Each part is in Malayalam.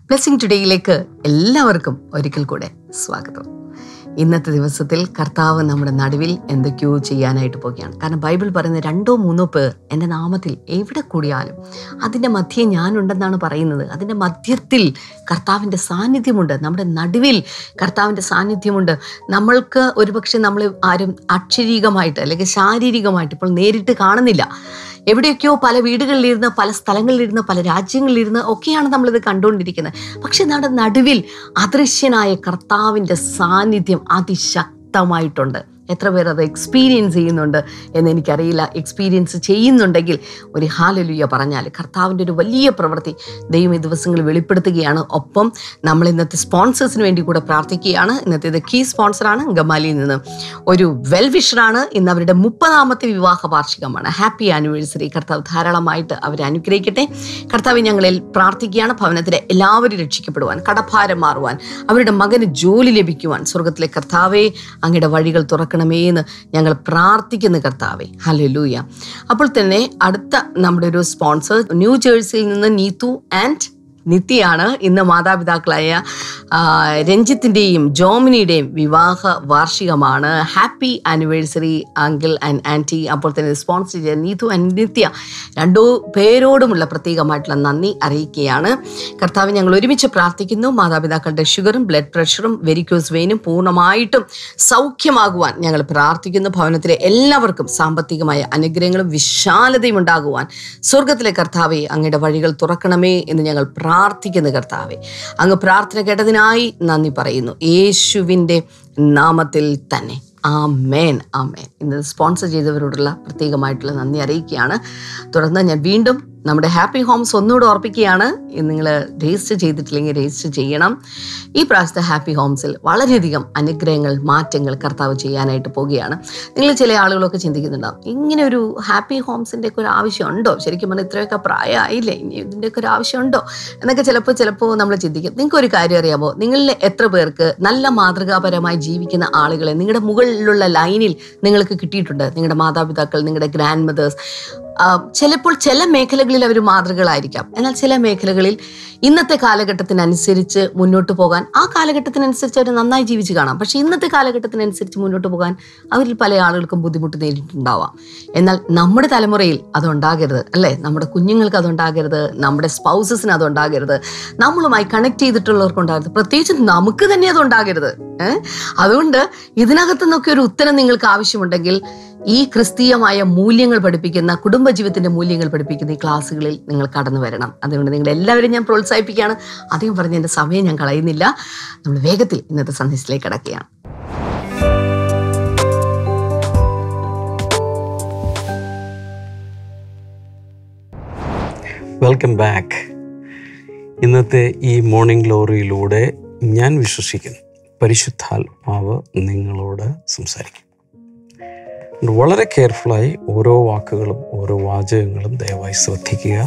ബ്ലെസ്സിംഗ് ടുഡേയിലേക്ക് എല്ലാവർക്കും ഒരിക്കൽ കൂടെ സ്വാഗതം. ഇന്നത്തെ ദിവസത്തിൽ കർത്താവ് നമ്മുടെ നടുവിൽ എന്തൊക്കെയോ ചെയ്യാനായിട്ട് പോവുകയാണ്. കാരണം ബൈബിൾ പറയുന്നത് 2-3 പേർ എൻ്റെ നാമത്തിൽ എവിടെ കൂടിയാലും അതിൻ്റെ മധ്യേ ഞാനുണ്ടെന്നാണ് പറയുന്നത്. അതിൻ്റെ മധ്യത്തിൽ കർത്താവിൻ്റെ സാന്നിധ്യമുണ്ട്, നമ്മുടെ നടുവിൽ കർത്താവിൻ്റെ സാന്നിധ്യമുണ്ട്. നമ്മൾക്ക് ഒരുപക്ഷെ നമ്മൾ ആരും അക്ഷരീകമായിട്ട് അല്ലെങ്കിൽ ശാരീരികമായിട്ട് ഇപ്പോൾ നേരിട്ട് കാണുന്നില്ല. എവിടെയൊക്കെയോ പല വീടുകളിലിരുന്ന്, പല സ്ഥലങ്ങളിലിരുന്ന്, പല രാജ്യങ്ങളിലിരുന്ന് ഒക്കെയാണ് നമ്മളിത് കണ്ടുകൊണ്ടിരിക്കുന്നത്. പക്ഷെ നമ്മുടെ നടുവിൽ അദൃശ്യനായ കർത്താവിൻ്റെ സാന്നിധ്യം അതിശക്തമായിട്ടുണ്ട്. എത്ര പേർ അത് എക്സ്പീരിയൻസ് ചെയ്യുന്നുണ്ട് എന്ന് എനിക്കറിയില്ല. എക്സ്പീരിയൻസ് ചെയ്യുന്നുണ്ടെങ്കിൽ ഒരു ഹല്ലേലൂയ പറഞ്ഞാൽ കർത്താവിൻ്റെ ഒരു വലിയ പ്രവൃത്തി ദൈവം ഈ ദിവസങ്ങളിൽ വെളിപ്പെടുത്തുകയാണ്. ഒപ്പം നമ്മൾ ഇന്നത്തെ സ്പോൺസേഴ്സിന് വേണ്ടി കൂടെ പ്രാർത്ഥിക്കുകയാണ്. ഇന്നത്തെ കീ സ്പോൺസറാണ് ഗമാലിയിൽ നിന്ന് ഒരു വെൽവിഷറാണ്. ഇന്ന് അവരുടെ 30ാമത്തെ വിവാഹ വാർഷികമാണ്. Happy anniversary. കർത്താവ് ധാരാളമായിട്ട് അവരെ അനുഗ്രഹിക്കട്ടെ. കർത്താവ് ഞങ്ങളിൽ പ്രാർത്ഥിക്കുകയാണ്. ഭവനത്തിലെ എല്ലാവരും രക്ഷിക്കപ്പെടുവാൻ, കടഭാരം മാറുവാൻ, അവരുടെ മകന് ജോലി ലഭിക്കുവാൻ സ്വർഗത്തിലെ കർത്താവേ അങ്ങയുടെ വഴികൾ തുറക്കണമേ എന്ന് ഞങ്ങൾ പ്രാർത്ഥിക്കുന്ന കർത്താവേ. ഹല്ലേലൂയ. അപ്പോൾ തന്നെ അടുത്ത നമ്മുടെ ഒരു സ്പോൺസർ ന്യൂജേഴ്സിയിൽ നിന്ന് നീതു ആൻഡ് നിത്യയാണ്. ഇന്ന് മാതാപിതാക്കളായ രഞ്ജിത്തിൻ്റെയും ജോമിനിയുടെയും വിവാഹ വാർഷികമാണ്. Happy anniversary uncle and aunty. അപ്പോൾ തന്നെ സ്പോൺസർ ചെയ്ത നീതു ആൻഡ് നിത്യ 2 പേരോടുമുള്ള പ്രത്യേകമായിട്ടുള്ള നന്ദി അറിയിക്കുകയാണ്. കർത്താവ് ഞങ്ങൾ ഒരുമിച്ച് പ്രാർത്ഥിക്കുന്നു. മാതാപിതാക്കളുടെ ഷുഗറും ബ്ലഡ് പ്രഷറും വെരിക്കോസ് വെയിനും പൂർണ്ണമായിട്ടും സൗഖ്യമാകുവാൻ ഞങ്ങൾ പ്രാർത്ഥിക്കുന്നു. ഭവനത്തിലെ എല്ലാവർക്കും സാമ്പത്തികമായ അനുഗ്രഹങ്ങളും വിശാലതയും ഉണ്ടാകുവാൻ സ്വർഗത്തിലെ കർത്താവെ അങ്ങയുടെ വഴികൾ തുറക്കണമേ എന്ന് ഞങ്ങൾ പ്രാർത്ഥിക്കുന്ന കർത്താവെ, അങ്ങ് പ്രാർത്ഥന കേട്ടതിനായി നന്ദി പറയുന്നു. യേശുവിൻ്റെ നാമത്തിൽ തന്നെ ആമേൻ, ആമേൻ. ഇന്ന് സ്പോൺസർ ചെയ്തവരോടുള്ള പ്രത്യേകമായിട്ടുള്ള നന്ദി അറിയിക്കുകയാണ്. തുടർന്ന് ഞാൻ വീണ്ടും നമ്മുടെ ഹാപ്പി ഹോംസ് ഒന്നുകൂടെ ഓർപ്പിക്കുകയാണ്. നിങ്ങൾ രജിസ്റ്റർ ചെയ്തിട്ടില്ലെങ്കിൽ രജിസ്റ്റർ ചെയ്യണം. ഈ പ്രാവശ്യത്തെ ഹാപ്പി ഹോംസിൽ വളരെയധികം അനുഗ്രഹങ്ങൾ, മാറ്റങ്ങൾ കർത്താവ് ചെയ്യാനായിട്ട് പോവുകയാണ്. നിങ്ങൾ ചില ആളുകളൊക്കെ ചിന്തിക്കുന്നുണ്ടാവും, ഇങ്ങനെ ഒരു ഹാപ്പി ഹോംസിൻ്റെ ഒക്കെ ഒരു ആവശ്യമുണ്ടോ? ശരിക്കും പറഞ്ഞാൽ ഇത്രയൊക്കെ പ്രായമായില്ലേ, ഇനി ഇതിൻ്റെയൊക്കെ ഒരു ആവശ്യമുണ്ടോ എന്നൊക്കെ ചിലപ്പോൾ നമ്മൾ ചിന്തിക്കും. നിങ്ങൾക്കൊരു കാര്യം അറിയാമോ? നിങ്ങളിൽ എത്ര പേർക്ക് നല്ല മാതൃകാപരമായി ജീവിക്കുന്ന ആളുകളെ നിങ്ങളുടെ മുകളിലുള്ള ലൈനിൽ നിങ്ങൾക്ക് കിട്ടിയിട്ടുണ്ട്? നിങ്ങളുടെ മാതാപിതാക്കൾ, നിങ്ങളുടെ ഗ്രാൻഡ് മദേഴ്സ്. ചിലപ്പോൾ ചില മേഖലകളിൽ അവർ മാതൃകളായിരിക്കാം. എന്നാൽ ചില മേഖലകളിൽ ഇന്നത്തെ കാലഘട്ടത്തിനനുസരിച്ച് മുന്നോട്ട് പോകാൻ, ആ കാലഘട്ടത്തിനനുസരിച്ച് അവർ നന്നായി ജീവിച്ച് കാണാം. പക്ഷേ ഇന്നത്തെ കാലഘട്ടത്തിനനുസരിച്ച് മുന്നോട്ട് പോകാൻ അവരിൽ പല ആളുകൾക്കും ബുദ്ധിമുട്ട് നേരിട്ടുണ്ടാവാം. എന്നാൽ നമ്മുടെ തലമുറയിൽ അതുണ്ടാകരുത്, അല്ലേ? നമ്മുടെ കുഞ്ഞുങ്ങൾക്ക് അതുണ്ടാകരുത്, നമ്മുടെ സ്പൗസസിന് അതുണ്ടാകരുത്, നമ്മളുമായി കണക്ട് ചെയ്തിട്ടുള്ളവർക്കുണ്ടാകരുത്, പ്രത്യേകിച്ച് നമുക്ക് തന്നെ അതുണ്ടാകരുത്. അതുകൊണ്ട് ഇതിനകത്തു നിന്നൊക്കെ ഒരു ഉത്തരം നിങ്ങൾക്ക് ആവശ്യമുണ്ടെങ്കിൽ ഈ ക്രിസ്തീയമായ മൂല്യങ്ങൾ പഠിപ്പിക്കുന്ന, കുടുംബജീവിതത്തിന്റെ മൂല്യങ്ങൾ പഠിപ്പിക്കുന്ന ഈ ക്ലാസ്സുകളിൽ നിങ്ങൾ കടന്നു വരണം. അതുകൊണ്ട് നിങ്ങളെല്ലാവരും ഞാൻ പ്രോത്സാഹിപ്പിക്കുകയാണ്. അധികം പറഞ്ഞ് എൻ്റെ സമയം ഞാൻ കളയുന്നില്ല. നമ്മൾ വേഗത്തിൽ ഇന്നത്തെ സന്ദേശത്തിലേക്ക് കടക്കുകയാണ്. Welcome back. ഇന്നത്തെ ഈ മോർണിംഗ് ഗ്ലോറിയിലൂടെ ഞാൻ വിശ്വസിക്കുന്നു പരിശുദ്ധാത്മാവ് നിങ്ങളോട് സംസാരിക്കും. വളരെ കെയർഫുള്ളായി ഓരോ വാക്കുകളും ഓരോ വാചകങ്ങളും ദയവായി ശ്രദ്ധിക്കുക.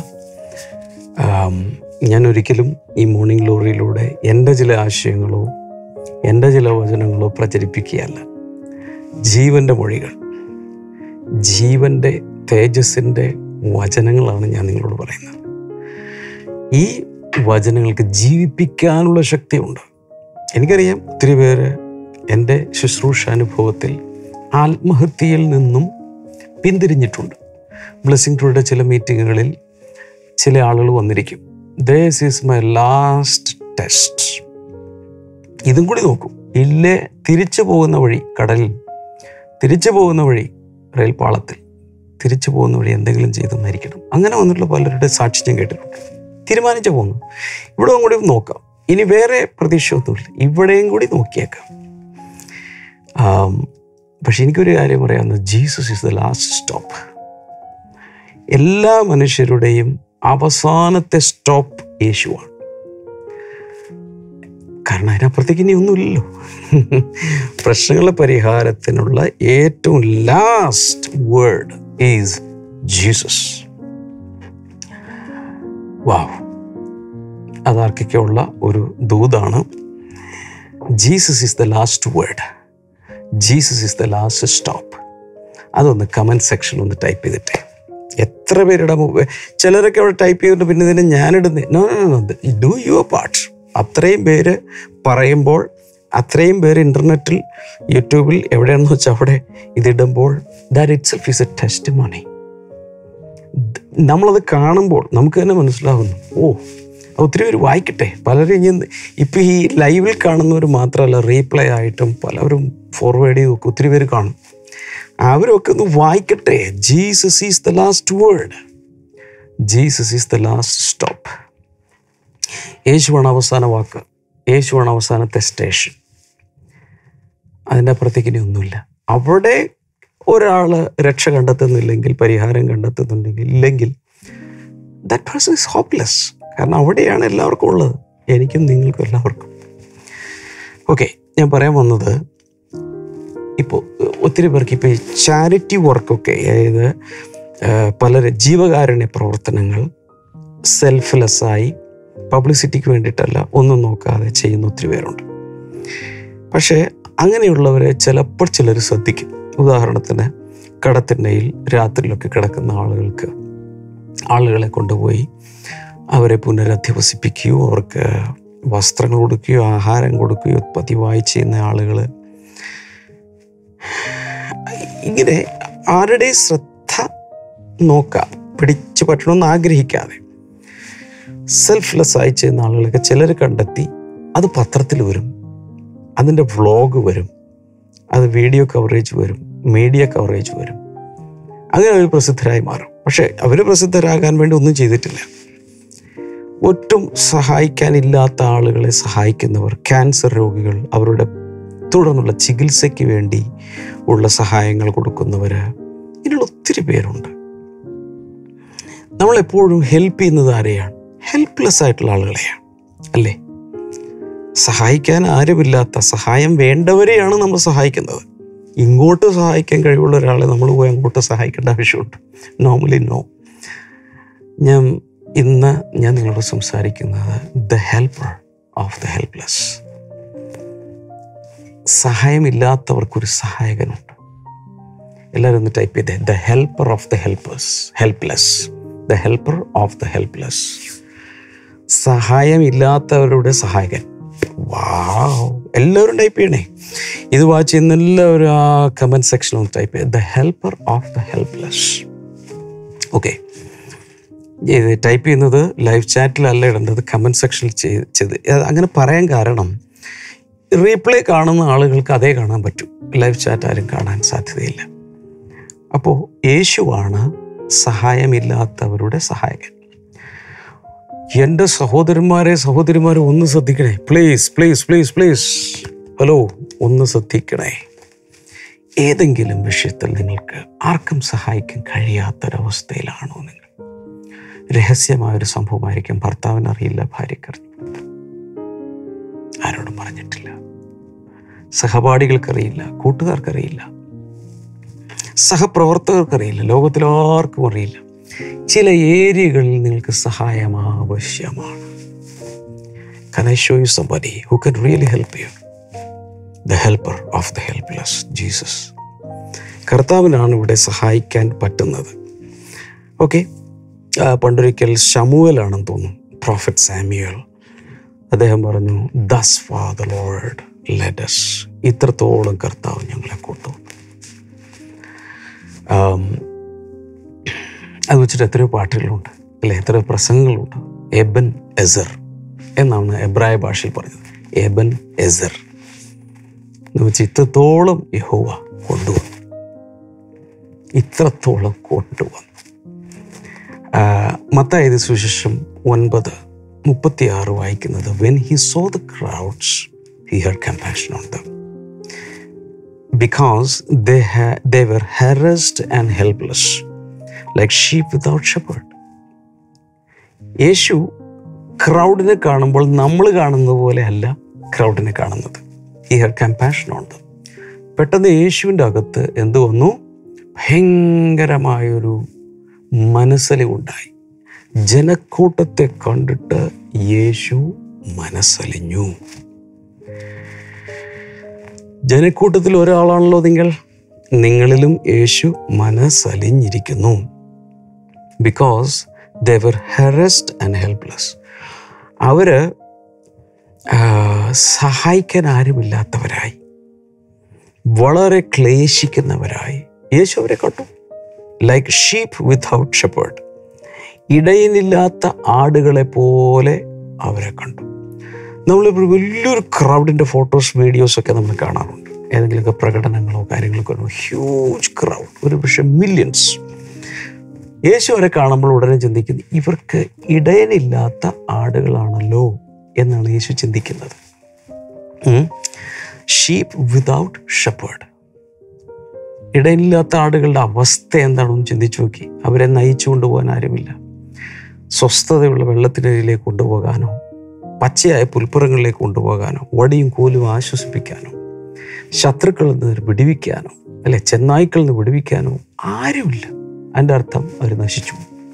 ഞാൻ ഒരിക്കലും ഈ മോർണിംഗ് ഗ്ലോറിയിലൂടെ എൻ്റെ ചില ആശയങ്ങളോ എൻ്റെ ചില വചനങ്ങളോ പ്രചരിപ്പിക്കുകയല്ല. ജീവൻ്റെ മൊഴികൾ, ജീവൻ്റെ തേജസ്സിൻ്റെ വചനങ്ങളാണ് ഞാൻ നിങ്ങളോട് പറയുന്നത്. ഈ വചനങ്ങൾക്ക് ജീവിപ്പിക്കാനുള്ള ശക്തിയുണ്ട്. എനിക്കറിയാം ഒത്തിരി പേര് എൻ്റെ ശുശ്രൂഷാനുഭവത്തിൽ ആത്മഹത്യയിൽ നിന്നും പിന്തിരിഞ്ഞിട്ടുണ്ട്. ബ്ലെസ്സിംഗ് ടുഡേയുടെ ചില മീറ്റിങ്ങുകളിൽ ചില ആളുകൾ വന്നിരിക്കും, this is my last test, ഇതും കൂടി നോക്കും. ഇല്ലേ, തിരിച്ചു പോകുന്ന വഴി കടലിൽ, തിരിച്ചു പോകുന്ന വഴി റെയിൽ പാളത്തിൽ, തിരിച്ചു പോകുന്ന വഴി എന്തെങ്കിലും ചെയ്ത് മരിക്കണം. അങ്ങനെ വന്നിട്ടുള്ള പലരുടെ സാക്ഷി ഞാൻ കേട്ടിട്ടുണ്ട്. തീരുമാനിച്ചു പോകുന്നു, ഇവിടെ കൂടി നോക്കാം, ഇനി വേറെ പ്രതീക്ഷയൊന്നുമില്ല, ഇവിടെയും കൂടി നോക്കിയേക്കാം. പക്ഷെ എനിക്കൊരു കാര്യം പറയാവുന്നത്, Jesus is the last stop. എല്ലാ മനുഷ്യരുടെയും അവസാനത്തെ സ്റ്റോപ്പ് യേശുവാണ്. കാരണം അതിനപ്പുറത്തേക്ക് ഇനി ഒന്നുമില്ലല്ലോ. പ്രശ്നങ്ങളുടെ പരിഹാരത്തിനുള്ള ഏറ്റവും last word is Jesus. Wow, അതാർക്കൊക്കെയുള്ള ഒരു ദൂതാണ്. Jesus is the last word, Jesus is the last stop. അതൊന്ന് കമൻറ്റ് സെക്ഷനിൽ ഒന്ന് ടൈപ്പ് ചെയ്തിട്ടേ. എത്ര പേരുടെ ചിലരൊക്കെ അവിടെ ടൈപ്പ് ചെയ്തിട്ട് പിന്നെ ഇതിനെ ഞാനിടുന്നേ. No do your part. അത്രയും പേര് പറയുമ്പോൾ, അത്രയും പേര് ഇൻ്റർനെറ്റിൽ, യൂട്യൂബിൽ, എവിടെയാണെന്ന് വെച്ചാൽ അവിടെ ഇതിടുമ്പോൾ that itself is a testimony. നമ്മളത് കാണുമ്പോൾ നമുക്ക് തന്നെ മനസ്സിലാകുന്നു, ഒത്തിരി പേര് വായിക്കട്ടെ. പലരും ഇപ്പം ഈ ലൈവിൽ കാണുന്നവർ മാത്രമല്ല, റീപ്ലേ ആയിട്ടും പലവരും ഫോർവേഡ് ചെയ്ത് നോക്കും, ഒത്തിരി പേര് കാണും. അവരൊക്കെ ഒന്ന് വായിക്കട്ടെ. Jesus is the last word. Jesus is the last stop. യേശുവാണ് അവസാന വാക്ക്. യേശുവാണ് അവസാനത്തെ സ്റ്റേഷൻ. അതിൻ്റെ അപ്പുറത്തേക്ക് ഇനി ഒന്നുമില്ല. അവിടെ ഒരാൾ രക്ഷ കണ്ടെത്തുന്നില്ലെങ്കിൽ, പരിഹാരം കണ്ടെത്തുന്നുണ്ടെങ്കിൽ, ഇല്ലെങ്കിൽ ദാറ്റ് പേഴ്സൺ ഈസ് ഹോപ്പ്ലെസ്. കാരണം അവിടെയാണ് എല്ലാവർക്കും ഉള്ളത്, എനിക്കും നിങ്ങൾക്കും എല്ലാവർക്കും. ഓക്കെ, ഞാൻ പറയാൻ വന്നത്, ഇപ്പോൾ ഒത്തിരി പേർക്ക് ഇപ്പോൾ ഈ ചാരിറ്റി വർക്കൊക്കെ, അതായത് പലരും ജീവകാരുണ്യ പ്രവർത്തനങ്ങൾ സെൽഫ്ലെസ്സായി പബ്ലിസിറ്റിക്ക് വേണ്ടിയിട്ടല്ല, ഒന്നും നോക്കാതെ ചെയ്യുന്ന ഒത്തിരി പേരുണ്ട്. പക്ഷേ അങ്ങനെയുള്ളവരെ ചിലപ്പോൾ ചിലർ ശ്രദ്ധിക്കും. ഉദാഹരണത്തിന് കടത്തിണ്ണയിൽ രാത്രിയിലൊക്കെ കിടക്കുന്ന ആളുകളെ കൊണ്ടുപോയി അവരെ പുനരധിവസിപ്പിക്കുകയോ അവർക്ക് വസ്ത്രങ്ങൾ കൊടുക്കുകയോ ആഹാരം കൊടുക്കുകയോ പതിവായി ചെയ്യുന്ന ആളുകൾ, ഇങ്ങനെ ആരുടെ ശ്രദ്ധ നോക്കാം പിടിച്ചു പറ്റണമെന്ന് ആഗ്രഹിക്കാതെ സെൽഫ്ലെസ്സായി ചെയ്യുന്ന ആളുകളൊക്കെ ചിലർ കണ്ടെത്തി. അത് പത്രത്തിൽ വരും, അതിൻ്റെ വ്ളോഗ് വരും, അത് വീഡിയോ കവറേജ് വരും, മീഡിയ കവറേജ് വരും. അങ്ങനെ അവർ പ്രസിദ്ധരായി മാറും. പക്ഷേ അവർ പ്രസിദ്ധരാകാൻ വേണ്ടി ഒന്നും ചെയ്തിട്ടില്ല. ഒട്ടും സഹായിക്കാനില്ലാത്ത ആളുകളെ സഹായിക്കുന്നവർ, ക്യാൻസർ രോഗികൾ, അവരുടെ തുടർന്നുള്ള ചികിത്സയ്ക്ക് വേണ്ടി ഉള്ള സഹായങ്ങൾ കൊടുക്കുന്നവർ, ഇതിനുള്ള ഒത്തിരി പേരുണ്ട്. നമ്മളെപ്പോഴും ഹെൽപ്പ് ചെയ്യുന്നത് ആരെയാണ്? ഹെൽപ്ലെസ് ആയിട്ടുള്ള ആളുകളെയാണ്, അല്ലേ? സഹായിക്കാൻ ആരുമില്ലാത്ത, സഹായം വേണ്ടവരെയാണ് നമ്മൾ സഹായിക്കുന്നത്. ഇങ്ങോട്ട് സഹായിക്കാൻ കഴിവുള്ള ഒരാളെ നമ്മൾ പോയി അങ്ങോട്ട് സഹായിക്കേണ്ട ആവശ്യമുണ്ട്? Normally no. ഇന്ന് ഞാൻ നിങ്ങളോട് സംസാരിക്കുന്നത് the helper of the helpless. സഹായമില്ലാത്തവർക്കൊരു സഹായകനുണ്ട്. എല്ലാവരും ഒന്ന് ടൈപ്പ് ചെയ്തേ, the helper of the helpless. The helper of the helpless. സഹായമില്ലാത്തവരുടെ സഹായകൻ. വാവ്, എല്ലാവരും ടൈപ്പ് ചെയ്യണേ. ഇത് വാച്ച് ചെയ്യുന്ന എല്ലാവരും ആ കമൻറ്റ് സെക്ഷനിൽ ഒന്ന് ടൈപ്പ് ചെയ്ത് the helper of the helpless. Okay, ഇത് ടൈപ്പ് ചെയ്യുന്നത് ലൈവ് ചാറ്റിലല്ല ഇടേണ്ടത്, കമൻറ്റ് സെക്ഷനിൽ ചെയ്ത്. അങ്ങനെ പറയാൻ കാരണം റീപ്ലേ കാണുന്ന ആളുകൾക്ക് അതേ കാണാൻ പറ്റും, ലൈവ് ചാറ്റ് ആരും കാണാൻ സാധ്യതയില്ല. അപ്പോൾ യേശുവാണ് സഹായമില്ലാത്തവരുടെ സഹായകൻ. എൻ്റെ സഹോദരന്മാരെ ഒന്ന് ശ്രദ്ധിക്കണേ, പ്ലീസ്. ഹലോ, ഒന്ന് ശ്രദ്ധിക്കണേ. ഏതെങ്കിലും വിഷയത്തിൽ നിങ്ങൾക്ക് ആർക്കും സഹായിക്കാൻ കഴിയാത്തൊരവസ്ഥയിലാണോ നിങ്ങൾ? രഹസ്യമായൊരു സംഭവമായിരിക്കും. ഭർത്താവിനറിയില്ല, ഭാര്യക്കറിയില്ല, ആരോടും പറഞ്ഞിട്ടില്ല, സഹപാഠികൾക്കറിയില്ല, കൂട്ടുകാർക്കറിയില്ല, സഹപ്രവർത്തകർക്കറിയില്ല, ലോകത്തിലാർക്കും അറിയില്ല. ചില ഏരിയകളിൽ നിങ്ങൾക്ക് സഹായം ആവശ്യമാണ്. Can I show you somebody who can really help you? The helper of the helpless, Jesus. കർത്താവിനാണ് ഇവിടെ സഹായിക്കാൻ പറ്റുന്നത്. ഓക്കെ, പണ്ടൊരിക്കൽ ശമൂവേലാണെന്ന് തോന്നുന്നു, പ്രോഫറ്റ് സാമുവേൽ. അദ്ദേഹം പറഞ്ഞു, thus far the Lord led us. ഇത്രത്തോളം കർത്താവ് ഞങ്ങളെ കൊണ്ടുവന്നു. അത് വെച്ചിട്ട് എത്രയോ പാട്ടുകളുണ്ട്, അല്ലെ? എത്രയോ പ്രസംഗങ്ങളുണ്ട്. എബൻ എസർ എന്നാണ് എബ്രായ ഭാഷയിൽ പറഞ്ഞത്. എബൻ എസർ എന്ന് വെച്ചാൽ ഇത്രത്തോളം യഹോവ കൊണ്ടുവന്നു, ഇത്രത്തോളം കൊണ്ടുവന്നു. മത്തായി സുവിശേഷം 9:36 വായിക്കുന്നത്, when he saw the crowds he had compassion on them because they were harassed and helpless like sheep without shepherd. യേശു ക്രൗഡിനെ കാണുമ്പോൾ നമ്മൾ കാണുന്നത് പോലെ അല്ല ക്രൗഡിനെ കാണുന്നത്. he had compassion on them. പെട്ടെന്ന് യേശുവിൻ്റെ അകത്ത് എന്ത് വന്നു? ഭയങ്കരമായൊരു മനസ്സലിവുണ്ടായി. ജനക്കൂട്ടത്തെ കണ്ടിട്ട് യേശു മനസ്സലിഞ്ഞു. ജനക്കൂട്ടത്തിൽ ഒരാളാണല്ലോ നിങ്ങളിലും യേശു മനസ്സലിഞ്ഞിരിക്കുന്നു. Because they were harassed and helpless. അവർ സഹായിക്കാൻ ആരുമില്ലാത്തവരായി, വളരെ ക്ലേശിക്കുന്നവരായി യേശു അവരെ കണ്ടു. ലൈക്ക് ഷീപ്പ് വിത്തൗട്ട് ഷെപ്പേർഡ്, ഇടയനില്ലാത്ത ആടുകളെ പോലെ അവരെ കണ്ടു. നമ്മളിപ്പോൾ വലിയൊരു ക്രൗഡിൻ്റെ ഫോട്ടോസ് വീഡിയോസൊക്കെ നമ്മൾ കാണാറുണ്ട്. ഏതെങ്കിലുമൊക്കെ പ്രകടനങ്ങളോ കാര്യങ്ങളൊക്കെ വരുമ്പോൾ ഹ്യൂജ് ക്രൗഡ്, ഒരു പക്ഷേ മില്യൺസ്. യേശു അവരെ കാണുമ്പോൾ ഉടനെ ചിന്തിക്കുന്നത് ഇവർക്ക് ഇടയനില്ലാത്ത ആടുകളാണല്ലോ എന്നാണ് യേശു ചിന്തിക്കുന്നത്. ഷീപ്പ് വിതൗട്ട് ഷെപ്പേർഡ്, ഇടയില്ലാത്ത ആടുകളുടെ അവസ്ഥ എന്താണെന്ന് ചിന്തിച്ചു നോക്കി. അവരെ നയിച്ചു കൊണ്ടുപോകാൻ ആരുമില്ല. സ്വസ്ഥതയുള്ള വെള്ളത്തിനരിയിലേക്ക് കൊണ്ടുപോകാനോ പച്ചയായ പുൽപ്പുറങ്ങളിലേക്ക് കൊണ്ടുപോകാനോ വടിയും കോലും ആശ്വസിപ്പിക്കാനോ ശത്രുക്കളിൽ നിന്ന് വിടുവിക്കാനോ അല്ലെ ചെന്നായ്ക്കളിൽ നിന്ന് വിടുവിക്കാനോ ആരുമില്ല. അതിൻ്റെ അർത്ഥം അവർ നശിച്ചു.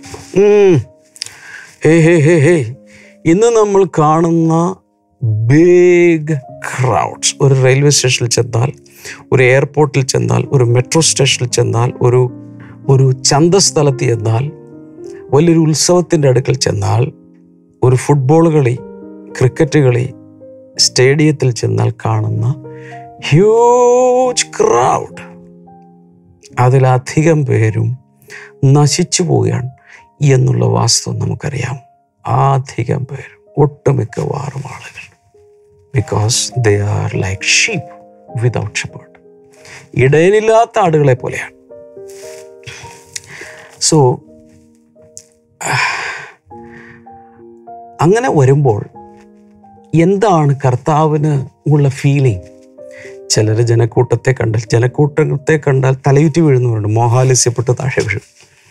ഇന്ന് നമ്മൾ കാണുന്ന ബിഗ് ക്രൗഡ്സ്, ഒരു റെയിൽവേ സ്റ്റേഷനിൽ ചെന്നാൽ, ഒരു എയർപോർട്ടിൽ ചെന്നാൽ, ഒരു മെട്രോ സ്റ്റേഷനിൽ ചെന്നാൽ, ഒരു ചന്തസ്ഥലത്ത് ചെന്നാൽ, വലിയൊരു ഉത്സവത്തിൻ്റെ അടുക്കൽ ചെന്നാൽ, ഒരു ഫുട്ബോൾ കളി, ക്രിക്കറ്റ് കളി സ്റ്റേഡിയത്തിൽ ചെന്നാൽ കാണുന്ന ഹ്യൂജ് ക്രൗഡ്, അതിലധികം പേരും നശിച്ചു പോവുകയാണ് എന്നുള്ള വാസ്തവം നമുക്കറിയാം. അധികം പേരും, ഒട്ടുമിക്കവാറും ആളുകൾ, because they are like sheep without shepherd, ഇടയനില്ലാത്ത ആടുകളെ പോലെയാണ്. സോ അങ്ങനെ വരുമ്പോൾ എന്താണ് കർത്താവിന് ഉള്ള ഫീലിംഗ്? ചിലർ ജനക്കൂട്ടത്തെ കണ്ടാൽ തലയുറ്റി വീഴുന്നവരുണ്ട്, മോഹാലസ്യപ്പെട്ട് താഴെ വീഴും.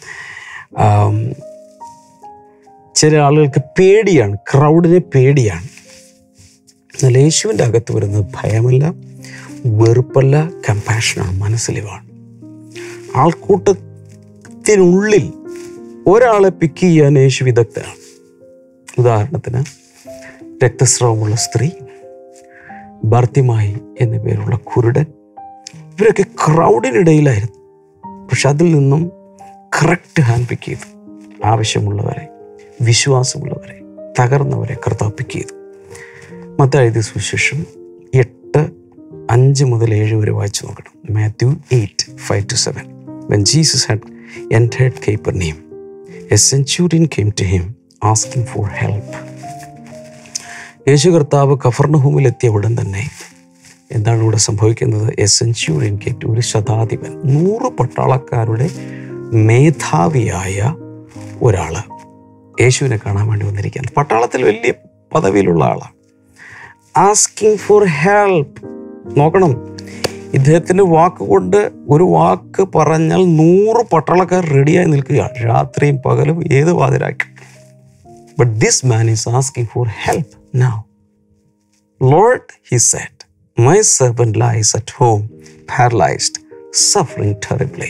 ചില ആളുകൾക്ക് പേടിയാണ്, ക്രൗഡിനെ പേടിയാണ്. എന്നാൽ യേശുവിൻ്റെ അകത്ത് വരുന്നത് ഭയമല്ല, വെറുപ്പല്ല, കമ്പാഷനാണ്, മനസ്സിലിവാണ്. ആൾക്കൂട്ടത്തിനുള്ളിൽ ഒരാളെ പിക്ക് ചെയ്യാൻ യേശു വിദഗ്ധനാണ്. ഉദാഹരണത്തിന് രക്തസ്രാവമുള്ള സ്ത്രീ, ഭർത്തിമായി എന്നു പേരുള്ള കുരുടൻ, ഇവരൊക്കെ ക്രൗഡിനിടയിലായിരുന്നു. പക്ഷെ അതിൽ നിന്നും കറക്റ്റ് ഹാൻഡ് പിക്ക് ചെയ്തു. ആവശ്യമുള്ളവരെ, വിശ്വാസമുള്ളവരെ, തകർന്നവരെ കർത്താവ് പിക്ക് ചെയ്തു. മത്തായി എഴുതിയ സുവിശേഷം 8:5-7 വരെ വായിച്ചു നോക്കണം. Matthew 8:5-7. When Jesus had entered Capernaum, a centurion came to him asking for help. യേശു കർത്താവ് കഫർന്നഹൂമിലെത്തിയ ഉടൻ തന്നെ എന്താണ് ഇവിടെ സംഭവിക്കുന്നത്? എ സെഞ്ചൂറിയൻ came to, ഒരു ശതാധിപൻ, 100 പട്ടാളക്കാരുടെ മേധാവിയായ ഒരാൾ യേശുവിനെ കാണാൻ വേണ്ടി വന്നിരിക്കുകയാണ്. പട്ടാളത്തിൽ വലിയ പദവിയിലുള്ള ആളാണ്. Asking for help. നോക്കണം, ഇദ്ദേഹത്തിൻ്റെ വാക്കുകൊണ്ട് ഒരു വാക്ക് പറഞ്ഞാൽ 100 പട്ടാളക്കാർ റെഡിയായി നിൽക്കുകയാണ്, രാത്രിയും പകലും ഏത് വാതിരാക്കും. But this man is asking for help now. Lord, he said, my servant lies at home, paralyzed, suffering terribly.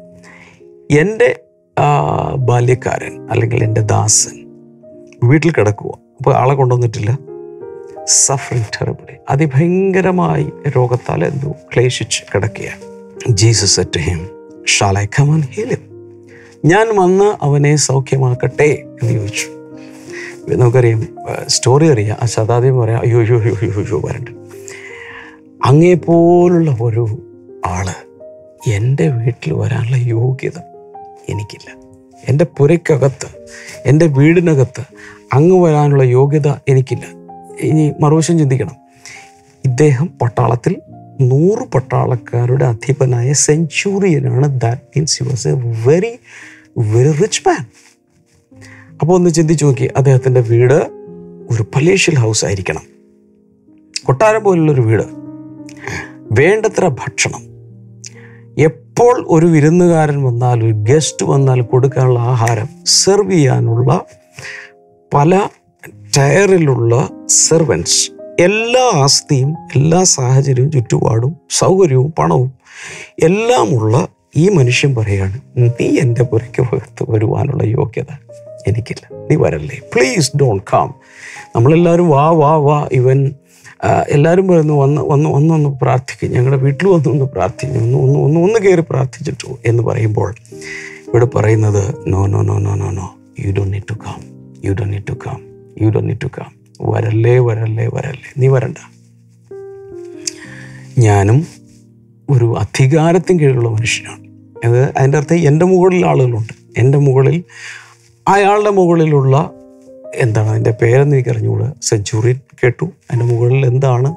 എൻ്റെ ബാല്യക്കാരൻ അല്ലെങ്കിൽ എൻ്റെ ദാസൻ വീട്ടിൽ കിടക്കുക, അപ്പോൾ ആളെ കൊണ്ടുവന്നിട്ടില്ല. സഫറിങ് ടെറിബിളി, അതിഭയങ്കരമായി രോഗത്താൽ എന്തോ ക്ലേശിച്ച് കിടക്കുകയാണ്. Jesus said to him, shall I come and heal him? ഞാൻ വന്ന് അവനെ സൗഖ്യമാക്കട്ടെ എന്ന് ചോദിച്ചു. നമുക്കറിയാം, സ്റ്റോറി അറിയാം. ആ ശതാധിപൻ പറയാം, അയ്യോ വരണ്ട, അങ്ങേപ്പോലുള്ള ഒരു ആള് എൻ്റെ വീട്ടിൽ വരാനുള്ള യോഗ്യത എനിക്കില്ല. എൻ്റെ പുരയ്ക്കകത്ത്, എൻ്റെ വീടിനകത്ത് അങ്ങ് വരാനുള്ള യോഗ്യത എനിക്കില്ല. ഇനി മറുവശം ചിന്തിക്കണം, ഇദ്ദേഹം പട്ടാളത്തിൽ 100 പട്ടാളക്കാരുടെ അധിപനായ സെഞ്ചൂറിയനാണ്. That means he was a very very rich man. അപ്പോൾ ഒന്ന് ചിന്തിച്ചു നോക്കി, അദ്ദേഹത്തിൻ്റെ വീട് ഒരു പലേഷ്യൽ ഹൗസ് ആയിരിക്കണം, കൊട്ടാരം പോലുള്ളൊരു വീട്, വേണ്ടത്ര ഭക്ഷണം, എപ്പോൾ ഒരു വിരുന്നുകാരൻ വന്നാൽ, ഒരു ഗസ്റ്റ് വന്നാൽ കൊടുക്കാനുള്ള ആഹാരം, സെർവ് ചെയ്യാനുള്ള പല ടയറിലുള്ള സെർവൻസ്, എല്ലാ ആസ്തിയും, എല്ലാ സാഹചര്യവും, ചുറ്റുപാടും, സൗകര്യവും, പണവും എല്ലാമുള്ള ഈ മനുഷ്യൻ പറയാണ്, നീ എൻ്റെ പുരയ്ക്ക് പുറത്ത് വരുവാനുള്ള യോഗ്യത എനിക്കില്ല, നീ വരല്ലേ, പ്ലീസ് ഡോണ്ട് കം. നമ്മളെല്ലാവരും വാ വാ വാ, ഇവൻ എല്ലാവരും പറയുന്നു, വന്ന് പ്രാർത്ഥിക്കും, ഞങ്ങളുടെ വീട്ടിൽ വന്ന് പ്രാർത്ഥിക്കും, ഒന്ന് കയറി പ്രാർത്ഥിച്ചിട്ടു എന്ന് പറയുമ്പോൾ ഇവിടെ പറയുന്നത് no no no no no no, you don't need to come, you don't need to come, you don't need to come. വരല്ലേ വരല്ലേ വരല്ലേ, നീ വരണ്ട. ഞാനും ഒരു അധികാരത്തിന് കീഴിലുള്ള മനുഷ്യനാണ്. അത് അതിൻ്റെ അർത്ഥം എൻ്റെ മുകളിൽ ആളുകളുണ്ട്, എൻ്റെ മുകളിൽ അയാളുടെ മുകളിലുള്ള എന്താണ് അതിൻ്റെ പേരെന്ന് എനിക്കറിഞ്ഞുകൂടെ, സെഞ്ചുറിയൻ കേട്ടു. അതിൻ്റെ മുകളിൽ എന്താണ്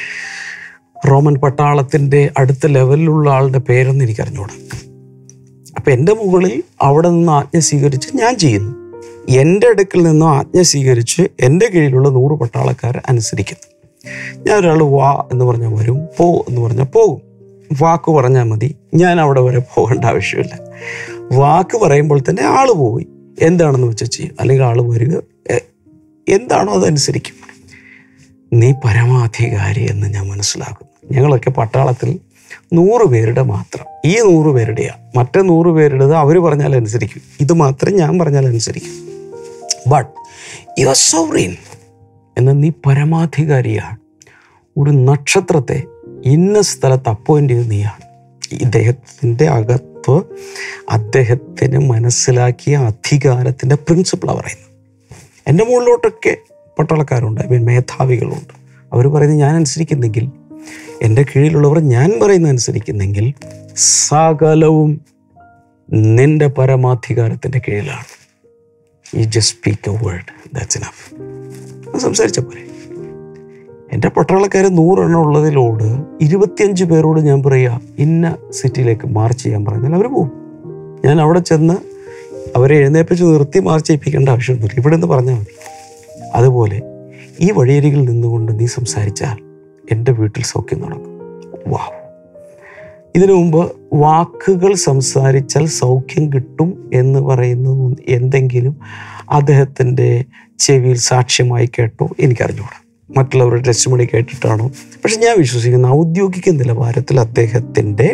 റോമൻ പട്ടാളത്തിൻ്റെ അടുത്ത ലെവലിലുള്ള ആളുടെ പേരെന്ന് എനിക്കറിഞ്ഞുകൂടെ. അപ്പം എൻ്റെ മുകളിൽ അവിടെ നിന്ന് ആജ്ഞ സ്വീകരിച്ച് ഞാൻ ചെയ്യുന്നു. എൻ്റെ അടുക്കൽ നിന്നും ആജ്ഞ സ്വീകരിച്ച് എൻ്റെ കീഴിലുള്ള 100 പട്ടാളക്കാരെ അനുസരിക്കുന്നു. ഞാൻ ഒരാൾ വാ എന്ന് പറഞ്ഞാൽ വരും, പോ എന്ന് പറഞ്ഞാൽ പോകും. വാക്ക് പറഞ്ഞാൽ മതി, ഞാൻ അവിടെ വരെ പോകേണ്ട ആവശ്യമില്ല. വാക്ക് പറയുമ്പോൾ തന്നെ ആൾ പോയി എന്താണെന്ന് വെച്ചാൽ ചെയ്യും, അല്ലെങ്കിൽ ആൾ വരിക എന്താണോ അതനുസരിക്കും. നീ പരമാധികാരി എന്ന് ഞാൻ മനസ്സിലാക്കുന്നു. ഞങ്ങളൊക്കെ പട്ടാളത്തിൽ 100 പേരുടെ മാത്രം, ഈ 100 പേരുടെയാണ്. മറ്റേ 100 പേരുടേത് അവർ പറഞ്ഞാൽ അനുസരിക്കും, ഇത് മാത്രം ഞാൻ പറഞ്ഞാൽ അനുസരിക്കും. ബട്ട് യു ആർ സോവറീൻ, എന്നാൽ നീ പരമാധികാരിയാണ്. ഒരു നക്ഷത്രത്തെ ഇന്ന സ്ഥലത്ത് അപ്പോയിൻ്റ് ചെയ്ത് നീയാണ്. ഇദ്ദേഹത്തിൻ്റെ അകത്ത് അദ്ദേഹത്തിന് മനസ്സിലാക്കിയ അധികാരത്തിൻ്റെ പ്രിൻസിപ്പിളാണ് പറയുന്നത്. എൻ്റെ മുകളിലോട്ടൊക്കെ പട്ടാളക്കാരുണ്ട്, മേധാവികളുണ്ട്. അവർ പറയുന്നത് ഞാൻ അനുസരിക്കുന്നെങ്കിൽ, എൻ്റെ കീഴിലുള്ളവർ ഞാൻ പറയുന്നത് അനുസരിക്കുന്നെങ്കിൽ സകലവും നിൻ്റെ പരമാധികാരത്തിൻ്റെ കീഴിലാണ്. You just speak a word, that's enough. സംസാരിച്ച പോലെ എൻ്റെ പട്ടാളക്കാർ 100 എണ്ണം ഉള്ളതിലോട് 25 പേരോട് ഞാൻ പറയുക ഇന്ന സിറ്റിയിലേക്ക് മാർച്ച് ചെയ്യാൻ പറഞ്ഞാൽ അവർ പോകും. ഞാൻ അവിടെ ചെന്ന് അവരെ എഴുന്നേൽപ്പിച്ച് നിർത്തി മാർച്ച് ചെയ്യിപ്പിക്കേണ്ട ആവശ്യമൊന്നുമില്ല, ഇവിടെ നിന്ന് പറഞ്ഞാൽ മതി. അതുപോലെ ഈ വഴിയരികിൽ നിന്നുകൊണ്ട് നീ സംസാരിച്ചാൽ എൻ്റെ വീട്ടിൽ സൗഖ്യം നടക്കും. വാവ്! ഇതിനു മുമ്പ് വാക്കുകൾ സംസാരിച്ചാൽ സൗഖ്യം കിട്ടും എന്ന് പറയുന്ന എന്തെങ്കിലും അദ്ദേഹത്തിൻ്റെ ചെവിയിൽ സാക്ഷ്യമായി കേട്ടോ എനിക്കറിഞ്ഞൂടാ, മറ്റുള്ളവരുടെ ടെസ്റ്റിമണി കേട്ടിട്ടാണോ. പക്ഷെ ഞാൻ വിശ്വസിക്കുന്ന ഔദ്യോഗിക നിലവാരത്തിൽ അദ്ദേഹത്തിൻ്റെ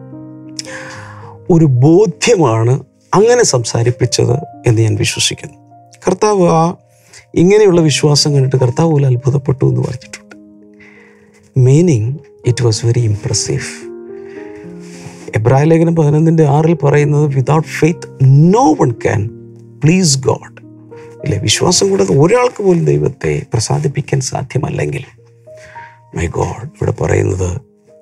ഒരു ബോധ്യമാണ് അങ്ങനെ സംസാരിപ്പിച്ചത് എന്ന് ഞാൻ വിശ്വസിക്കുന്നു. കർത്താവ് ഇങ്ങനെയുള്ള വിശ്വാസം കണ്ടിട്ട് കർത്താവ് പോലും അത്ഭുതപ്പെട്ടു എന്ന് പറഞ്ഞിട്ടുണ്ട്. Meaning it was very impressive. എബ്രായ ലേഖനം 11:6 പറയുന്നത് without faith no one can please God. ഇല്ലേ, വിശ്വാസം കൂടാതെ ഒരാൾക്ക് പോലും ദൈവത്തെ പ്രസാദിപ്പിക്കാൻ സാധ്യമല്ലെങ്കിൽ, മൈ ഗോഡ്, ഇവിടെ പറയുന്നത്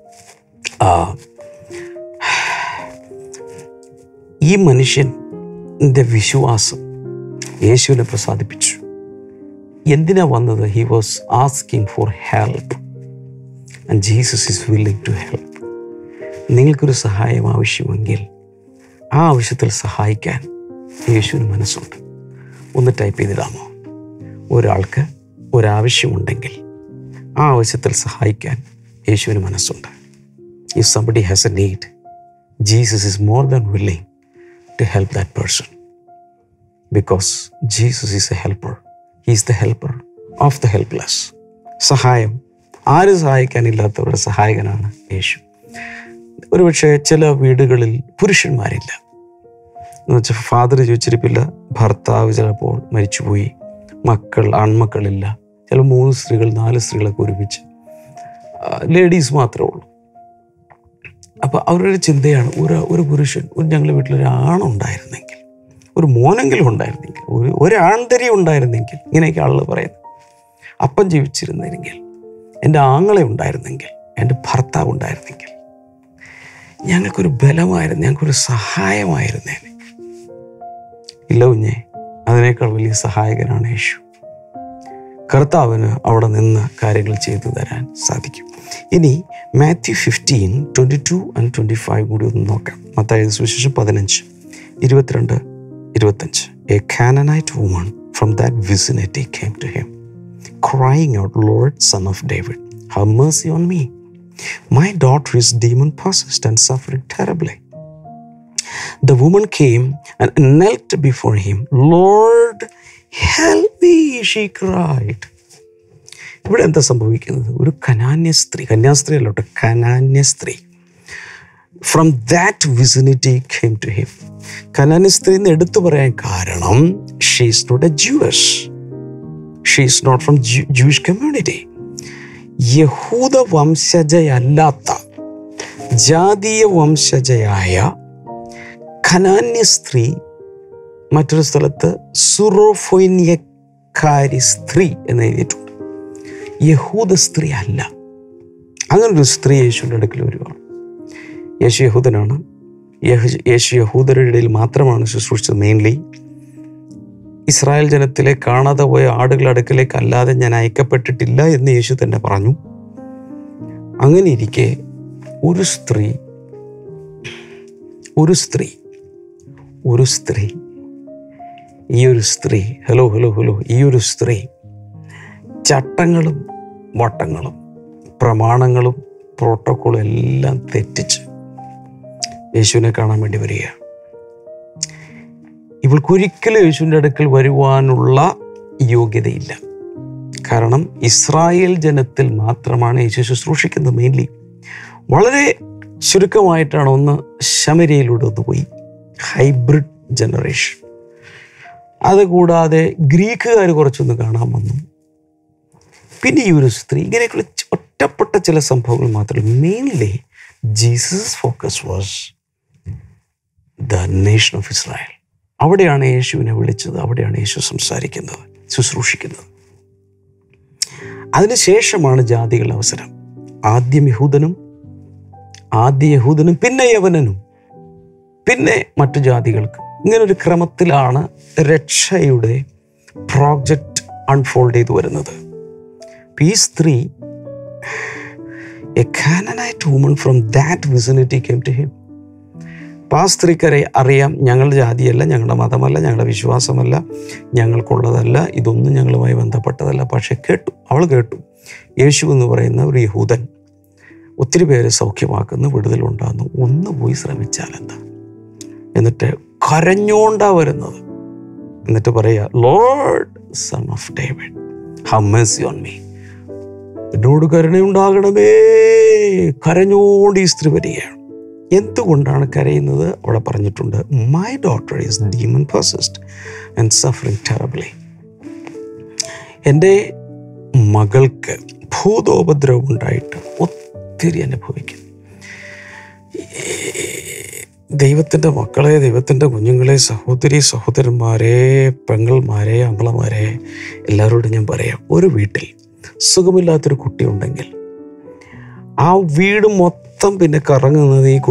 ഈ മനുഷ്യൻ്റെ വിശ്വാസം യേശുവിനെ പ്രസാദിപ്പിച്ചു. എന്തിനാ വന്നത്? He was asking for help and Jesus is willing to help. നിങ്ങൾക്കൊരു സഹായം ആവശ്യമെങ്കിൽ ആ ആവശ്യത്തിൽ സഹായിക്കാൻ യേശുവിന് മനസ്സുണ്ട്. ഒന്ന് ടൈപ്പ് ചെയ്തിടാമോ? ഒരാൾക്ക് ഒരാവശ്യമുണ്ടെങ്കിൽ ആ ആവശ്യത്തിൽ സഹായിക്കാൻ യേശുവിന് മനസ്സുണ്ട്. If somebody has a need, Jesus is more than willing to help that person because Jesus is a helper. He is the helper of the helpless. സഹായം, ആരും സഹായിക്കാനില്ലാത്തവരുടെ സഹായകനാണ് യേശു. ഒരുപക്ഷെ ചില വീടുകളിൽ പുരുഷന്മാരില്ല എന്ന് വെച്ചാൽ ഫാദർ ചോദിച്ചിരിപ്പില്ല, ഭർത്താവ് ചിലപ്പോൾ മരിച്ചുപോയി, ആൺമക്കളില്ല, ചില 3 സ്ത്രീകൾ 4 സ്ത്രീകളൊക്കെ ഒരുമിച്ച് ലേഡീസ് മാത്രമേ ഉള്ളൂ. അപ്പോൾ അവരുടെ ചിന്തയാണ് ഒരു പുരുഷൻ, ഞങ്ങളുടെ വീട്ടിലൊരാണുണ്ടായിരുന്നെങ്കിൽ, ഒരു മോനെങ്കിലും ഉണ്ടായിരുന്നെങ്കിൽ, ഒരാൺതരി ഉണ്ടായിരുന്നെങ്കിൽ, ഇങ്ങനെയൊക്കെ ആളുകൾ പറയുന്നത്. അപ്പം ജീവിച്ചിരുന്നെങ്കിൽ, എൻ്റെ ആങ്ങളെ ഉണ്ടായിരുന്നെങ്കിൽ, എൻ്റെ ഭർത്താവ് ഉണ്ടായിരുന്നെങ്കിൽ, ഞങ്ങൾക്കൊരു ബലമായിരുന്നു, ഞങ്ങൾക്കൊരു സഹായമായിരുന്നേനെ. ഇല്ല കുഞ്ഞെ, അതിനേക്കാൾ വലിയ സഹായകനാണ് യേശു. കർത്താവിന് അവിടെ നിന്ന് കാര്യങ്ങൾ ചെയ്തു തരാൻ സാധിക്കും. ഇനി മാത്യു 15:22-25 കൂടി ഒന്ന് നോക്കാം. മത്തായി സുവിശേഷം 15:22-25. A Canaanite woman from that vicinity came to him, crying out, Lord, Son of David, have mercy on me. My daughter is demon-possessed and suffering terribly. The woman came and knelt before him. Lord, help me, she cried. ഇവിടെ എന്താ സംഭവിക്കുന്നത്? ഒരു കന്യാസ്ത്രീ അല്ലോട്ടെ, കനാന്യസ്ത്രീ from that vicinity came to him. കനാന്യസ്ത്രീ എന്ന് എടുത്തു പറയാൻ കാരണം she is not a Jewish. She is not from Jewish community. യഹൂദ വംശജയല്ലാത്ത, ജാതീയ വംശജയായ കനാന്യ സ്ത്രീ, മറ്റൊരു സ്ഥലത്ത് സുറോഫോന്യക്കാരി സ്ത്രീ എന്ന് എഴുതിയിട്ടുണ്ട്. യഹൂദ സ്ത്രീ അല്ല. അങ്ങനൊരു സ്ത്രീ യേശുവിൻ്റെ അടുക്കൽ വരുവാണ്. യേശു യഹൂദനാണ്. യേശു യഹൂദരുടെ ഇടയിൽ മാത്രമാണ് ശുശ്രൂഷിച്ചത്. മെയിൻലി ഇസ്രായേൽ ജനത്തിലെ കാണാതെ പോയ ആടുകളുടെ അടുക്കലേക്ക് അല്ലാതെ ഞാൻ അയക്കപ്പെട്ടിട്ടില്ല എന്ന് യേശു തന്നെ പറഞ്ഞു. അങ്ങനെ ഇരിക്കെ ഒരു സ്ത്രീ ഈ ഒരു സ്ത്രീ ചട്ടങ്ങളും വട്ടങ്ങളും പ്രമാണങ്ങളും പ്രോട്ടോക്കോളും എല്ലാം തെറ്റിച്ച് യേശുവിനെ കാണാൻ വേണ്ടി വരികയാണ്. ഇവൾക്കൊരിക്കലും യേശുവിൻ്റെ അടുക്കൽ വരുവാനുള്ള യോഗ്യതയില്ല. കാരണം ഇസ്രായേൽ ജനത്തിൽ മാത്രമാണ് യേശു ശുശ്രൂഷിക്കുന്നത്. മെയിൻലി വളരെ ചുരുക്കമായിട്ടാണ്. ഒന്ന് ശമരിയയിലൂടെ ഒന്ന് പോയി, ഹൈബ്രിഡ് ജനറേഷൻ. അതുകൂടാതെ ഗ്രീക്കുകാർ കുറച്ചൊന്ന് കാണാൻ വന്നു. പിന്നെ ഈ ഒരു സ്ത്രീ, ഇങ്ങനെയൊക്കെയുള്ള ഒറ്റപ്പെട്ട ചില സംഭവങ്ങൾ മാത്രമല്ല. Mainly Jesus focus was the nation of Israel. അവിടെയാണ് യേശുവിനെ വിളിച്ചത്, അവിടെയാണ് യേശു സംസാരിക്കുന്നത്, ശുശ്രൂഷിക്കുന്നത്. അതിനുശേഷമാണ് ജാതികളുടെ അവസരം. ആദ്യ യഹൂദനും പിന്നെ യവനനും പിന്നെ മറ്റു ജാതികൾക്ക്. ഇങ്ങനൊരു ക്രമത്തിലാണ് രക്ഷയുടെ പ്രോജക്റ്റ് അൺഫോൾഡ് ചെയ്തു വരുന്നത്. ഈ സ്ത്രീ, a Canaanite woman from that vicinity came to him. അപ്പോൾ ആ സ്ത്രീക്കരെ അറിയാം, ഞങ്ങളുടെ ജാതിയല്ല, ഞങ്ങളുടെ മതമല്ല, ഞങ്ങളുടെ വിശ്വാസമല്ല, ഞങ്ങൾക്കുള്ളതല്ല, ഇതൊന്നും ഞങ്ങളുമായി ബന്ധപ്പെട്ടതല്ല. പക്ഷെ അവൾ കേട്ടു യേശു എന്ന് പറയുന്ന ഒരു യഹൂദൻ ഒത്തിരി പേരെ സൗഖ്യമാക്കുന്നു, വിടുതലുണ്ടാകുന്നു, ഒന്ന് പോയി ശ്രമിച്ചാലെന്താ. എന്നിട്ട് കരഞ്ഞോണ്ടാ വരുന്നത്. എന്നിട്ട് പറയുക, Lord son of David have mercy on me, എന്നോട് കരുണയുണ്ടാകണമേ. കരഞ്ഞോണ്ട് ഈ സ്ത്രീ വരികയാണ്. എന്തുകൊണ്ടാണ് കരയുന്നത് അവിടെ പറഞ്ഞിട്ടുണ്ട്. My daughter is demon possessed and suffering terribly. എൻ്റെ മകൾക്ക് ഭൂതോപദ്രവം ഉണ്ടായിട്ട് ഒത്തിരി അനുഭവിക്കും. ദൈവത്തിൻ്റെ മക്കളെ, ദൈവത്തിൻ്റെ കുഞ്ഞുങ്ങളെ, സഹോദരന്മാരെ, പെങ്ങൾമാരെ, അങ്ങളമാരെ, എല്ലാവരോടും ഞാൻ പറയാം, ഒരു വീട്ടിൽ സുഖമില്ലാത്തൊരു കുട്ടി ഉണ്ടെങ്കിൽ ആ വീട് മൊത്തം പിന്നെ കറങ്ങുന്നത് ഈ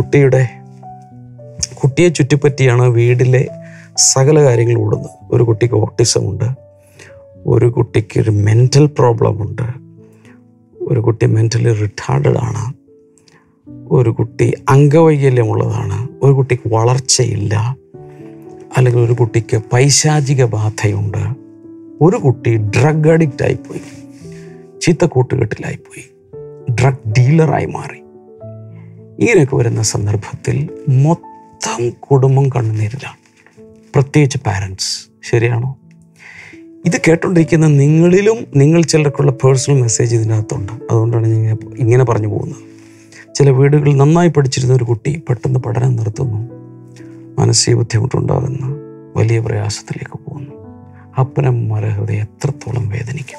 കുട്ടിയെ ചുറ്റിപ്പറ്റിയാണ് വീട്ടിലെ സകല കാര്യങ്ങൾ ഓടുന്നത്. ഒരു കുട്ടിക്ക് ഓട്ടിസം ഉണ്ട്, ഒരു കുട്ടിക്ക് ഒരു മെൻ്റൽ പ്രോബ്ലം ഉണ്ട്, ഒരു കുട്ടി മെൻ്റലി റിട്ടാർഡഡ് ആണ്, ഒരു കുട്ടി അംഗവൈകല്യമുള്ളതാണ്, ഒരു കുട്ടിക്ക് വളർച്ചയില്ല, അല്ലെങ്കിൽ ഒരു കുട്ടിക്ക് പൈശാചിക ബാധയുണ്ട്, ഒരു കുട്ടി ഡ്രഗ് അഡിക്റ്റ് ആയിപ്പോയി, ചീത്ത കൂട്ടുകെട്ടിലായിപ്പോയി, ഡ്രഗ് ഡീലറായി മാറി. ഇങ്ങനെയൊക്കെ വരുന്ന സന്ദർഭത്തിൽ മൊത്തം കുടുംബം കണ്ണുനീരിലാണ്, പ്രത്യേകിച്ച് പാരൻസ്. ശരിയാണോ? ഇത് കേട്ടോണ്ടിരിക്കുന്ന നിങ്ങൾ ചിലർക്കുള്ള പേഴ്സണൽ മെസ്സേജ് ഇതിനകത്തുണ്ട്. അതുകൊണ്ടാണ് ഞാൻ ഇങ്ങനെ പറഞ്ഞു പോകുന്നത്. ചില വീടുകളിൽ നന്നായി പഠിച്ചിരുന്ന ഒരു കുട്ടി പെട്ടെന്ന് പഠനം നിർത്തുന്നു, മാനസിക ബുദ്ധിമുട്ടുണ്ടാകുന്ന വലിയ പ്രയാസത്തിലേക്ക് പോകുന്നു. അപ്പനമ്മമാരെ ഹൃദയം എത്രത്തോളം വേദനിക്കും.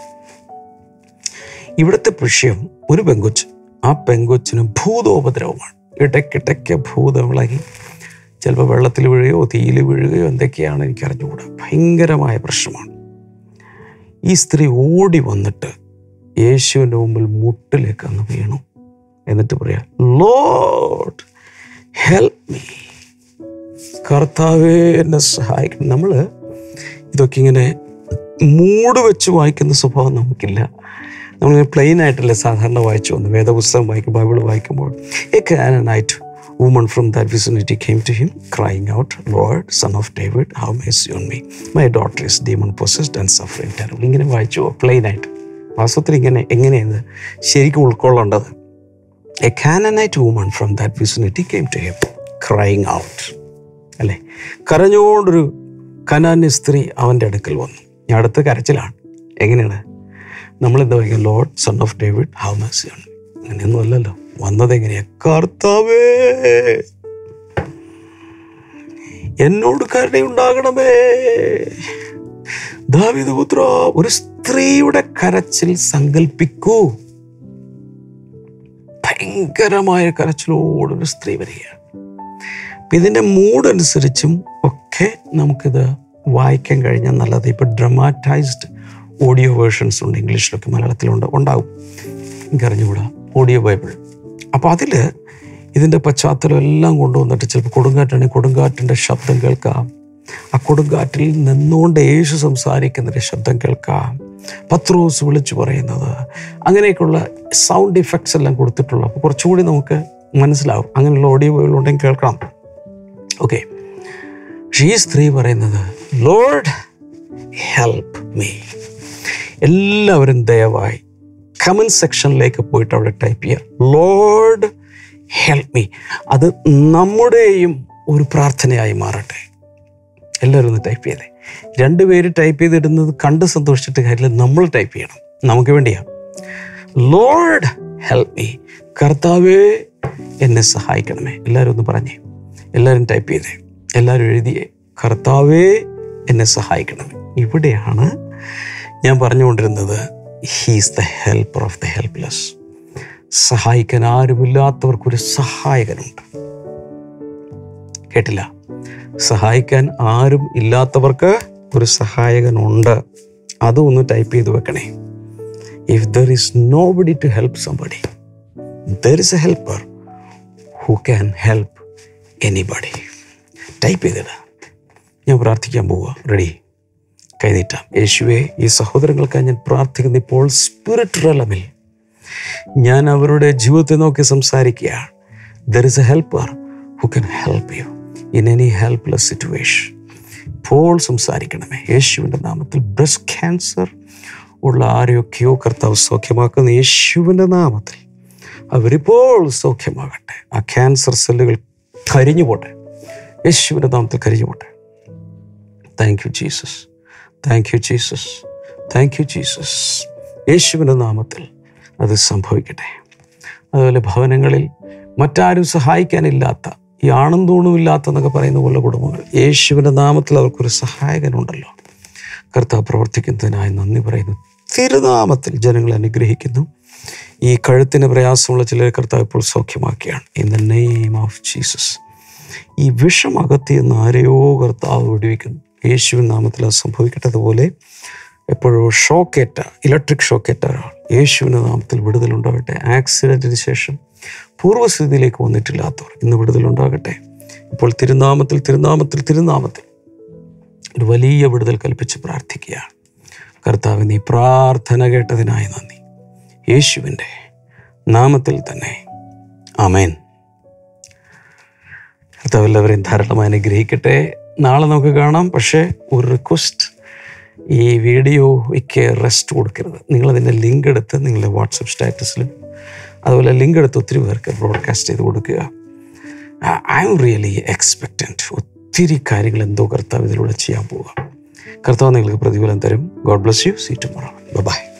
ഇവിടുത്തെ വിഷയം ഒരു പെങ്കൊച്ച്, ആ പെങ്കൊച്ചിന് ഭൂതോപദ്രവമാണ്. ഇടയ്ക്കിടയ്ക്ക് ഭൂതമിളകി ചിലപ്പോൾ വെള്ളത്തിൽ വീഴുകയോ തീയിൽ വീഴുകയോ എന്തൊക്കെയാണ് എനിക്കറിഞ്ഞുകൂടാ. ഭയങ്കരമായ പ്രശ്നമാണ്. ഈ സ്ത്രീ ഓടി വന്നിട്ട് യേശുവിൻ്റെ മുമ്പിൽ മുട്ടിലേക്ക് അങ്ങ് വീണു. എന്നിട്ട് പറയാ, ലോർഡ് ഹെൽപ്പ് മീ, കർത്താവേ എന്നെ സഹായിക്കണം. നമ്മൾ ഇതൊക്കെ ഇങ്ങനെ മൂട് വെച്ച് വായിക്കുന്ന സ്വഭാവം നമുക്കില്ല. നമ്മളിങ്ങനെ പ്ലെയിൻ ആയിട്ടല്ലേ സാധാരണ വായിച്ചു വന്നു. വേദപുസ്തകം വായിക്കും, ബൈബിൾ വായിക്കുമ്പോൾ a Canaanite woman from that vicinity came to him crying out, Lord son of David have mercy on me, my daughter is demon possessed and suffering terrible. ഇങ്ങനെ വായിച്ചു പ്ലെയിൻ ആയിട്ട്. വാസ്തവത്തിൽ എങ്ങനെയാണ് ശരിക്കും ഉൾക്കൊള്ളേണ്ടത്? A Canaanite woman from that vicinity came to him crying out, അല്ലേ? കരഞ്ഞോണ്ടൊരു കനാന്യ സ്ത്രീ അവൻ്റെ അടുക്കൽ വന്നു. ഞാൻ അടുത്ത കരച്ചിലാണ്. എങ്ങനെയാണ് നമ്മളെന്താ പറയുക? Lord son of David have mercy on me. അങ്ങനെയൊന്നും അല്ലല്ലോ. വന്നത് എങ്ങനെയാ? കർത്താവേ എന്നോട് കരുണയുണ്ടാകണമേ, ദാവീദ് പുത്രാ. ഒരു സ്ത്രീയുടെ കരച്ചിൽ സങ്കല്പിക്കൂ. ഭയങ്കരമായ കരച്ചിലോടൊരു സ്ത്രീ വരികയാണ്. അപ്പം ഇതിൻ്റെ മൂഡ് അനുസരിച്ചും ഒക്കെ നമുക്കിത് വായിക്കാൻ കഴിഞ്ഞാൽ നല്ലത്. ഇപ്പോൾ ഡ്രമാറ്റൈസ്ഡ് ഓഡിയോ വേർഷൻസ് ഉണ്ട്, ഇംഗ്ലീഷിലൊക്കെ മലയാളത്തിലുണ്ട്, ഉണ്ടാവും, എനിക്കറിഞ്ഞുകൂടാ, ഓഡിയോ ബൈബിൾ. അപ്പോൾ അതിൽ ഇതിൻ്റെ പശ്ചാത്തലം എല്ലാം കൊണ്ടുവന്നിട്ട് ചിലപ്പോൾ കൊടുങ്കാറ്റാണെങ്കിൽ കൊടുങ്കാറ്റിൻ്റെ ശബ്ദം കേൾക്കാം, ആ കൊടുങ്കാറ്റിൽ നിന്നുകൊണ്ട് യേശു സംസാരിക്കുന്നതിൻ്റെ ശബ്ദം കേൾക്കാം, പത്രോസ് വിളിച്ചു പറയുന്നത്, അങ്ങനെയൊക്കെയുള്ള സൗണ്ട് ഇഫക്ട്സ് എല്ലാം കൊടുത്തിട്ടുള്ളൂ. അപ്പോൾ കുറച്ചുകൂടി നമുക്ക് മനസ്സിലാവും. അങ്ങനെയുള്ള ഓഡിയോ ബൈബിളുണ്ടെങ്കിൽ കേൾക്കണം. ഓക്കെ, ഈ സ്ത്രീ പറയുന്നത് ലോർഡ് ഹെൽപ്പ് മീ. എല്ലാവരും ദയവായി കമൻറ്റ് സെക്ഷനിലേക്ക് പോയിട്ട് അവിടെ ടൈപ്പ് ചെയ്യുക, ലോർഡ് ഹെൽപ്പ് മീ. അത് നമ്മുടെയും ഒരു പ്രാർത്ഥനയായി മാറട്ടെ. എല്ലാവരും ഒന്ന് ടൈപ്പ് ചെയ്തേ. 2 പേര് ടൈപ്പ് ചെയ്തിടുന്നത് കണ്ട് സന്തോഷിച്ചിട്ട് കാര്യമില്ല, നമ്മൾ ടൈപ്പ് ചെയ്യണം, നമുക്ക് വേണ്ടിയാണ്. ലോർഡ് ഹെൽപ്പ് മീ, കർത്താവേ എന്നെ സഹായിക്കണമേ. എല്ലാവരും ഒന്ന് പറഞ്ഞേ, എല്ലാവരും ടൈപ്പ് ചെയ്തേ, എല്ലാവരും എഴുതിയേ, കർത്താവേ എന്നെ സഹായിക്കണമേ. ഇവിടെയാണ് ഞാൻ പറഞ്ഞുകൊണ്ടിരുന്നത്, he's the helper of the helpless. സഹായിക്കാൻ ആരുമില്ലാത്തവർക്കൊരു സഹായകനുണ്ട്. കേട്ടില്ല? സഹായിക്കാൻ ആരും ഇല്ലാത്തവർക്ക് ഒരു സഹായകനുണ്ട്. അതും ഒന്ന് ടൈപ്പ് ചെയ്ത് വെക്കണേ. If there is nobody to help somebody, there is a helper who can help anybody. Type ചെയ്തിട. ഞാൻ പ്രാർത്ഥിക്കാൻ പോവുക. റെഡി? കൈനീട്ടാം. യേശുവേ, ഈ സഹോദരങ്ങൾക്കായി ഞാൻ പ്രാർത്ഥിക്കുന്ന ഇപ്പോൾ സ്പിരിറ്റ് റെലമിൽ ഞാൻ അവരുടെ ജീവിതത്തെ നോക്കി സംസാരിക്കുകയാണ്. There is a helper who can help you in any helpless situation. ഇപ്പോൾ സംസാരിക്കണമേ യേശുവിൻ്റെ നാമത്തിൽ. ബ്രസ്റ്റ് ക്യാൻസർ ഉള്ള ആരെയൊക്കെയോ കർത്താവ് സൗഖ്യമാക്കുന്ന യേശുവിൻ്റെ നാമത്തിൽ അവരിപ്പോൾ സൗഖ്യമാകട്ടെ. ആ ക്യാൻസർ സെല്ലുകൾ കരിഞ്ഞു പോട്ടെ, യേശുവിൻ്റെ നാമത്തിൽ കരിഞ്ഞു പോട്ടെ. Thank you Jesus, thank you Jesus, thank you Jesus. യേശുവിൻ്റെ നാമത്തിൽ അത് സംഭവിക്കട്ടെ. അതുപോലെ ഭവനങ്ങളിൽ മറ്റാരും സഹായിക്കാനില്ലാത്ത, ഈ ആണും തൂണും ഇല്ലാത്തെന്നൊക്കെ പറയുന്ന പോലെ കുടുംബങ്ങൾ, യേശുവിൻ്റെ നാമത്തിൽ അവർക്കൊരു സഹായകനുണ്ടല്ലോ. കർത്താവ് പ്രവർത്തിക്കുന്നതിനായി നന്ദി പറയുന്നു. തിരുനാമത്തിൽ ജനങ്ങളെ അനുഗ്രഹിക്കുന്നു. ഈ കഴുത്തിന് പ്രയാസമുള്ള ചിലരെ കർത്താവ് ഇപ്പോൾ സൗഖ്യമാക്കിയാണ്. In the name of Jesus. ഈ വിഷം അകത്തിയെന്ന് ആരെയോ കർത്താവ് വിടുവിക്കുന്നു. യേശുവിൻ നാമത്തിൽ അത് സംഭവിക്കട്ടെ. അതുപോലെ എപ്പോഴോ ഷോക്കേറ്റ, ഇലക്ട്രിക് ഷോക്കേറ്റ ഒരാൾ, യേശുവിൻ്റെ നാമത്തിൽ വിടുതലുണ്ടാകട്ടെ. ആക്സിഡൻറ്റിന് ശേഷം പൂർവ്വസ്ഥിതിയിലേക്ക് വന്നിട്ടില്ലാത്തവർ ഇന്ന് വിടുതലുണ്ടാകട്ടെ. ഇപ്പോൾ തിരുനാമത്തിൽ തിരുനാമത്തിൽ തിരുനാമത്തിൽ ഒരു വലിയ വിടുതൽ കൽപ്പിച്ച് പ്രാർത്ഥിക്കുകയാണ്. കർത്താവ്, നീ പ്രാർത്ഥന കേട്ടതിനായി നന്ദി. യേശുവിൻ്റെ നാമത്തിൽ തന്നെ ആമേൻ. കർത്താവ് എല്ലാവരെയും ധാരാളമായി അനുഗ്രഹിക്കട്ടെ. നാളെ നമുക്ക് കാണാം. പക്ഷേ ഒരു റിക്വസ്റ്റ്, ഈ വീഡിയോയ്ക്ക് റെസ്റ്റ് കൊടുക്കരുത്. നിങ്ങളതിൻ്റെ ലിങ്ക് എടുത്ത് നിങ്ങളുടെ വാട്സപ്പ് സ്റ്റാറ്റസിലും അതുപോലെ ലിങ്ക് എടുത്ത് ഒത്തിരി പേർക്ക് ബ്രോഡ്കാസ്റ്റ് ചെയ്ത് കൊടുക്കുക. I am really expectant. ഒത്തിരി കാര്യങ്ങൾ എന്തോ കർത്താവ് ഇതിലൂടെ ചെയ്യാൻ പോവുക. കർത്താവ് നിങ്ങൾക്ക് പ്രതിഫലം തരും. God bless you. See tomorrow. By.